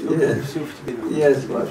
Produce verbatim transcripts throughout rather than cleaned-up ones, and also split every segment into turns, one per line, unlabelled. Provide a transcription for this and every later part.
Yes, yes, Vasu.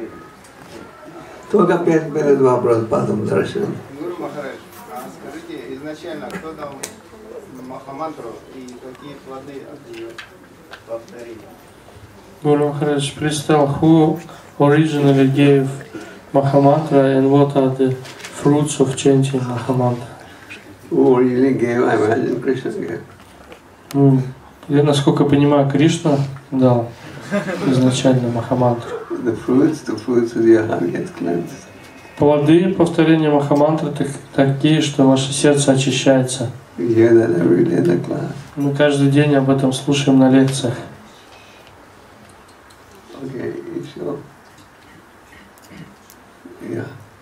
Только перед вопросом даршан.
Гуру Махарадж, а скажите, изначально кто дал Махамантру и какие плоды от ее повторения?
Guru Maharaj, please tell who originally gave Mahamantra and what are the fruits of chanting Mahamantra?
Who really gave? I imagine Krishna gave.
Ну, я, насколько понимаю, Кришна дал изначально Махамантру.
The fruits, the fruits of your heart gets cleansed.
Плоды повторения Махамантры так, такие, что ваше сердце очищается.
We hear that every day in the class.
Мы каждый день об этом слушаем на лекциях.
Okay, so yeah.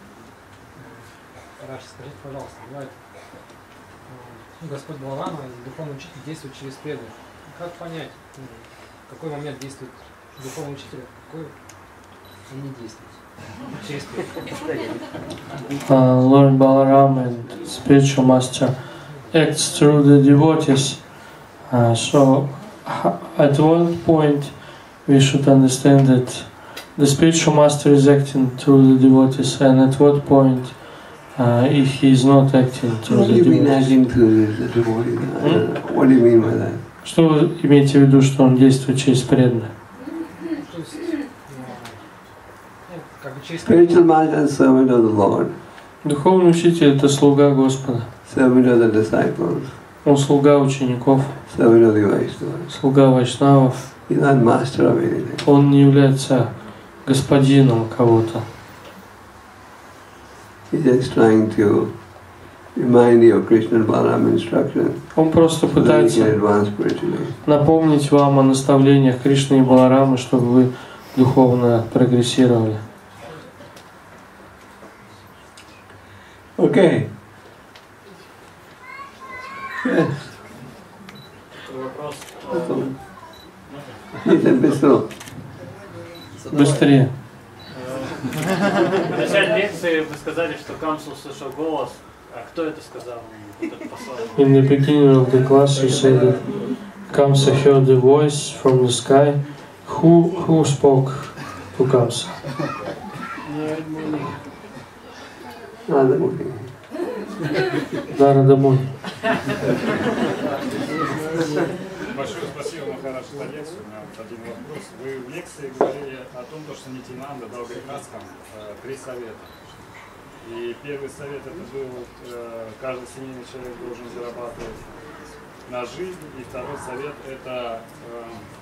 Раш, скажите, пожалуйста, бывает, ну, Господь Баларама, духовный учитель, действует через преданных. Как понять, ну, в какой момент действует духовный учитель, в какой он не действует? Через преданных.
Uh, Lord Balaram and spiritual master acts through the devotees. Uh, so, at one point, we should understand that the spiritual master is acting through the devotees, and at what point uh, if he is not acting through
What
the
do you mean
devotees.
acting through the devotees? Hmm? What do you mean by that?
Что вы имеете в виду, что он действует через преданных?
То есть, ну, как бы через
Spiritual master is servant of the Lord,
Духовный учитель – это слуга Господа.
servant of the disciples,
Он слуга учеников,
servant of the Vaishnavas.
слуга вайшнавов.
He's not master of anything.
Он не является господином кого-то.
He's just trying to remind you of Krishna and Balaram instruction
Он просто
so that you
пытается
can advance spiritually.
напомнить вам о наставлениях Кришны и Баларамы, чтобы вы духовно прогрессировали.
Okay. Yes.
Вопрос.
He's быстро.
Быстрее.
В начале лекции вы сказали, что Камса услышал голос. А кто это сказал? Вот это послание.
In the beginning of the class you said that Kamsa heard a voice from the sky. Who, who spoke to Kamsa?
Надо будет.
Нарада Муни.
Большое спасибо, Махарадж, за лекцию. У меня вот один вопрос. Вы в лекции говорили о том, что Нитьянанда дал прекраскам э, три совета. И первый совет это был, э, каждый семейный человек должен зарабатывать на жизнь. И второй совет это э,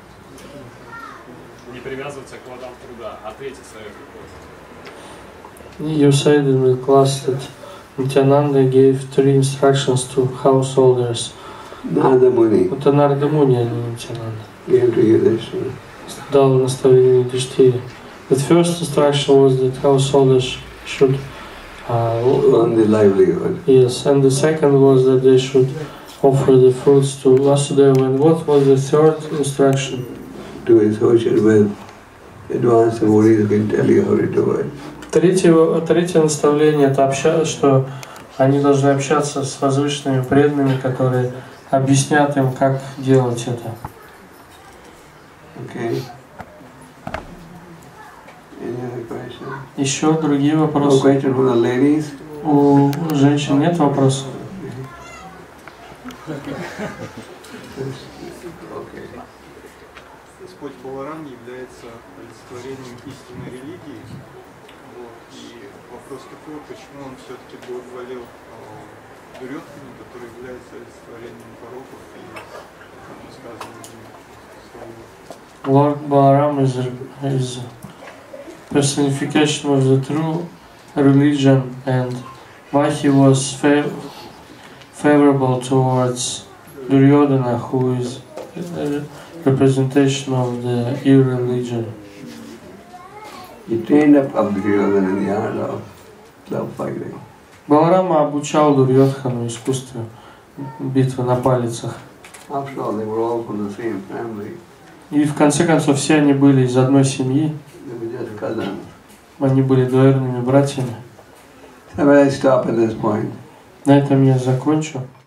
не привязываться к плодам труда. А третий совет какой?
You said in the class that Nityananda gave three instructions to householders.
Nada Muni
Это Нарада Муни, а не Нитянанда.
gave to Yudhishthira.
Дал наставление Юдхиштире. The first instruction was that householders should uh,
On the livelihood.
yes, and the second was that they should offer the fruits to Vasudeva. And what was the third instruction?
To associate with advanced devotees who can tell you how to do it.
Третье, третье наставление это обща, что они должны общаться с возвышенными преданными, которые объяснят им, как делать это.
Okay. Any other question?
Еще другие
No
вопросы?
question from the ladies?
У женщин нет вопросов?
Okay.
Господь Баларам является олицетворением истинной религии. Вот. И вопрос такой, почему он все-таки благоволил э, Дурьодхану, который является олицетворением пороков и, как мы сказали,
Lord Balaram is, is personification of the true religion, and why he was fa favorable towards Duryodhana, who is a representation of the irreligion.
He trained up Duryodhana in the art of love fighting.
Баларама обучал Дурьодхану искусству битвы на палицах.
After all, they were all from the same family.
И в конце концов все они были из одной семьи,
They were just cousins.
они были двоюродными братьями.
So I stop at this point.
На этом я закончу.